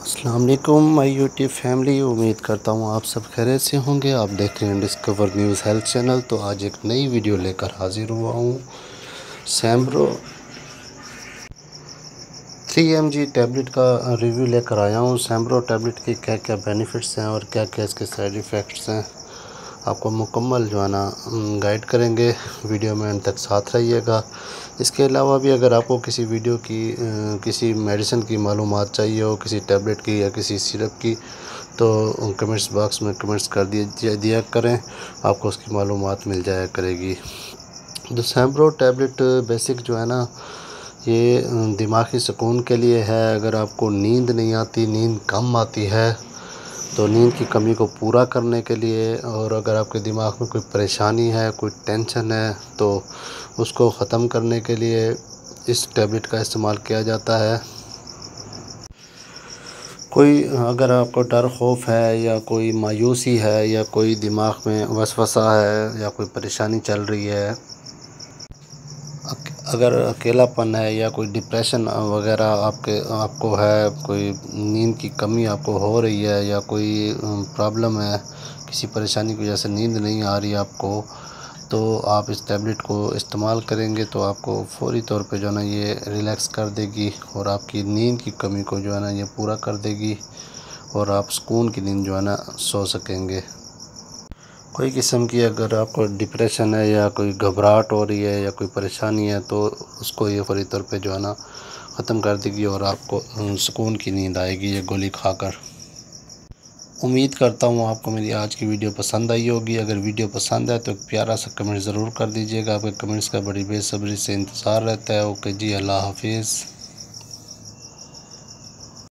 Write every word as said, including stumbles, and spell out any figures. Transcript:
अस्सलाम वालेकुम my YouTube family. उम्मीद करता हूँ आप सब खैरियत से होंगे। आप देख रहे हैं डिस्कवर न्यूज़ हेल्थ चैनल। तो आज एक नई वीडियो लेकर हाजिर हुआ हूँ। Sambro three M G tablet का रिव्यू लेकर आया हूँ। सैम्ब्रो टैबलेट के क्या क्या बेनिफिट्स हैं और क्या क्या इसके साइड इफ़ेक्ट्स हैं, आपको मुकम्मल जो है ना गाइड करेंगे। वीडियो में अंत तक साथ रहिएगा। इसके अलावा भी अगर आपको किसी वीडियो की किसी मेडिसिन की मालूमात चाहिए हो, किसी टैबलेट की या किसी सिरप की, तो कमेंट्स बॉक्स में कमेंट्स कर दिए दिया करें, आपको उसकी मालूमात मिल जाया करेगी। तो सैम्ब्रो टैबलेट बेसिक जो है ना, ये दिमागी सुकून के लिए है। अगर आपको नींद नहीं आती, नींद कम आती है, तो नींद की कमी को पूरा करने के लिए, और अगर आपके दिमाग में कोई परेशानी है, कोई टेंशन है, तो उसको ख़त्म करने के लिए इस टैबलेट का इस्तेमाल किया जाता है। कोई अगर आपको डर खौफ है या कोई मायूसी है या कोई दिमाग में वसवसा है या कोई परेशानी चल रही है, अगर अकेलापन है या कोई डिप्रेशन वगैरह आपके आपको है, कोई नींद की कमी आपको हो रही है या कोई प्रॉब्लम है, किसी परेशानी की वजह से नींद नहीं आ रही आपको, तो आप इस टैबलेट को इस्तेमाल करेंगे तो आपको फ़ौरी तौर पे जो है ना ये रिलैक्स कर देगी और आपकी नींद की कमी को जो है ना ये पूरा कर देगी और आप सुकून की नींद जो है ना सो सकेंगे। कोई किस्म की अगर आपको डिप्रेशन है या कोई घबराहट हो रही है या कोई परेशानी है, तो उसको ये फ़ौरी तौर पे जो है ना ख़त्म कर देगी और आपको सुकून की नींद आएगी ये गोली खाकर। उम्मीद करता हूँ आपको मेरी आज की वीडियो पसंद आई होगी। अगर वीडियो पसंद आए तो एक प्यारा सा कमेंट ज़रूर कर दीजिएगा। आपके कमेंट्स का बड़ी बेसब्री से इंतज़ार रहता है। ओके जी, अल्लाह हाफिज़।